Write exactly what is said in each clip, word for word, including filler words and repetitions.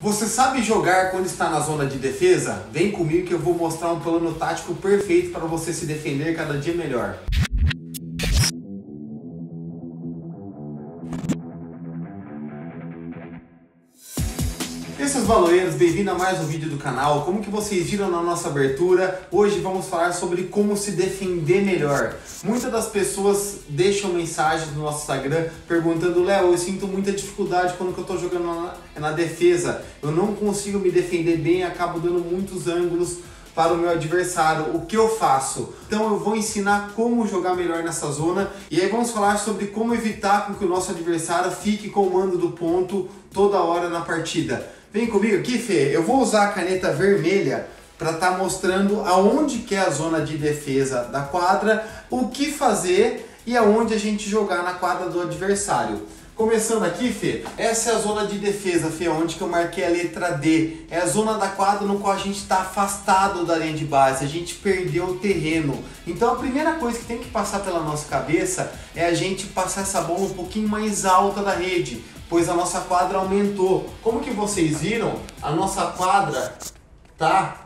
Você sabe jogar quando está na zona de defesa? Vem comigo que eu vou mostrar um plano tático perfeito para você se defender cada dia melhor. E aí, seus baloeiros, bem-vindo a mais um vídeo do canal. Como que vocês viram na nossa abertura, hoje vamos falar sobre como se defender melhor. Muitas das pessoas deixam mensagens no nosso Instagram perguntando: Léo, eu sinto muita dificuldade quando eu estou jogando na, na defesa. Eu não consigo me defender bem, acabo dando muitos ângulos para o meu adversário. O que eu faço? Então eu vou ensinar como jogar melhor nessa zona e aí vamos falar sobre como evitar com que o nosso adversário fique com o mando do ponto toda hora na partida. Vem comigo aqui, Fê. Eu vou usar a caneta vermelha para estar tá mostrando aonde que é a zona de defesa da quadra, o que fazer e aonde a gente jogar na quadra do adversário. Começando aqui, Fê, essa é a zona de defesa, Fê, onde que eu marquei a letra D. É a zona da quadra no qual a gente está afastado da linha de base, a gente perdeu o terreno. Então a primeira coisa que tem que passar pela nossa cabeça é a gente passar essa bola um pouquinho mais alta da rede, pois a nossa quadra aumentou. Como que vocês viram, a nossa quadra tá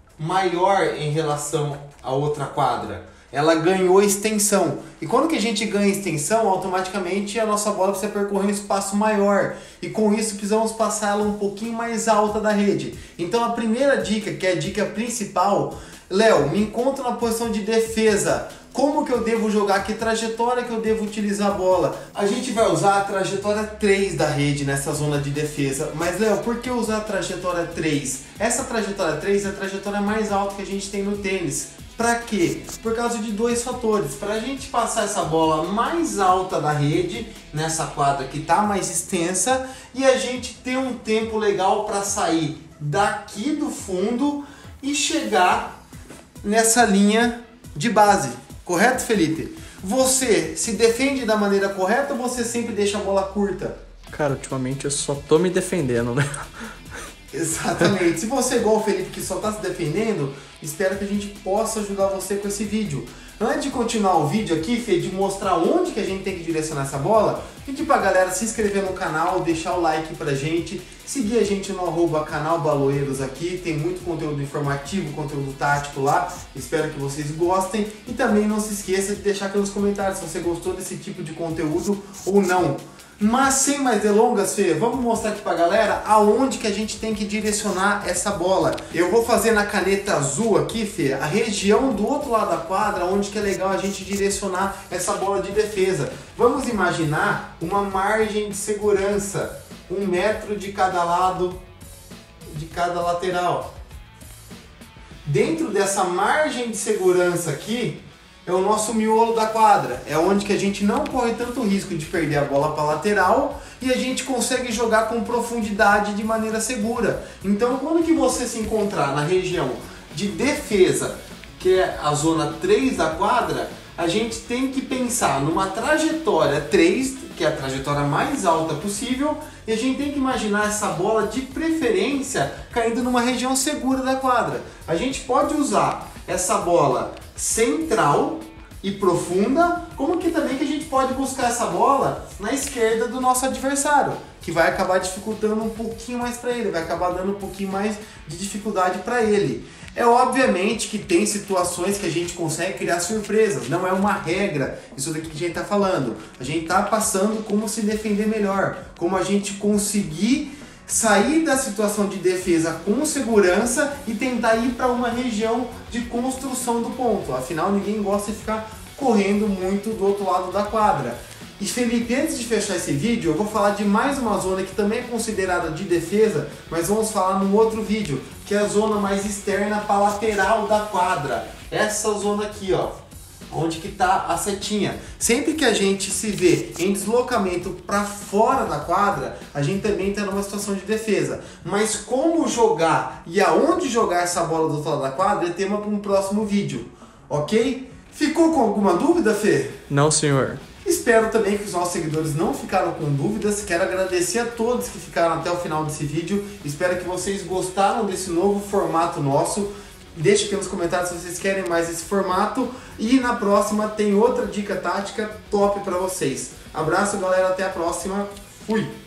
maior em relação à outra quadra. Ela ganhou extensão. E quando que a gente ganha extensão, automaticamente a nossa bola precisa percorrer um espaço maior. E com isso precisamos passar ela um pouquinho mais alta da rede. Então a primeira dica, que é a dica principal: Léo, me encontro na posição de defesa. Como que eu devo jogar? Que trajetória que eu devo utilizar a bola? A gente vai usar a trajetória três da rede nessa zona de defesa. Mas, Léo, por que usar a trajetória três? Essa trajetória três é a trajetória mais alta que a gente tem no tênis. Para quê? Por causa de dois fatores. Para a gente passar essa bola mais alta da rede, nessa quadra que está mais extensa, e a gente ter um tempo legal para sair daqui do fundo e chegar nessa linha de base. Correto, Felipe? Você se defende da maneira correta ou você sempre deixa a bola curta? Cara, ultimamente eu só tô me defendendo, né? Exatamente. Se você é igual o Felipe que só está se defendendo, espero que a gente possa ajudar você com esse vídeo. Antes de continuar o vídeo aqui, Fê, de mostrar onde que a gente tem que direcionar essa bola, pedir pra galera se inscrever no canal, deixar o like pra gente, seguir a gente no arroba canal Baloeiros aqui, tem muito conteúdo informativo, conteúdo tático lá, espero que vocês gostem. E também não se esqueça de deixar aqui nos comentários se você gostou desse tipo de conteúdo ou não. Mas sem mais delongas, Fê, vamos mostrar aqui pra galera aonde que a gente tem que direcionar essa bola. Eu vou fazer na caneta azul aqui, Fê, a região do outro lado da quadra, onde que é legal a gente direcionar essa bola de defesa. Vamos imaginar uma margem de segurança, um metro de cada lado, de cada lateral. Dentro dessa margem de segurança aqui, é o nosso miolo da quadra, é onde que a gente não corre tanto risco de perder a bola para lateral e a gente consegue jogar com profundidade de maneira segura. Então quando que você se encontrar na região de defesa, que é a zona três da quadra, a gente tem que pensar numa trajetória três, que é a trajetória mais alta possível, e a gente tem que imaginar essa bola de preferência caindo numa região segura da quadra. A gente pode usar essa bola central e profunda, como que também que a gente pode buscar essa bola na esquerda do nosso adversário, que vai acabar dificultando um pouquinho mais para ele, vai acabar dando um pouquinho mais de dificuldade para ele. É obviamente que tem situações que a gente consegue criar surpresas, não é uma regra isso daqui que a gente está falando. A gente está passando como se defender melhor, como a gente conseguir sair da situação de defesa com segurança e tentar ir para uma região de construção do ponto. Afinal, ninguém gosta de ficar correndo muito do outro lado da quadra. E Felipe, antes de fechar esse vídeo, eu vou falar de mais uma zona que também é considerada de defesa, mas vamos falar num outro vídeo, que é a zona mais externa para lateral da quadra. Essa zona aqui, ó, onde que tá a setinha. Sempre que a gente se vê em deslocamento para fora da quadra, a gente também está numa situação de defesa. Mas como jogar e aonde jogar essa bola do outro lado da quadra é tema para um próximo vídeo, ok? Ficou com alguma dúvida, Fê? Não, senhor. Espero também que os nossos seguidores não ficaram com dúvidas. Quero agradecer a todos que ficaram até o final desse vídeo. Espero que vocês gostaram desse novo formato nosso. Deixe aqui nos comentários se vocês querem mais esse formato. E na próxima tem outra dica tática top para vocês. Abraço, galera. Até a próxima. Fui!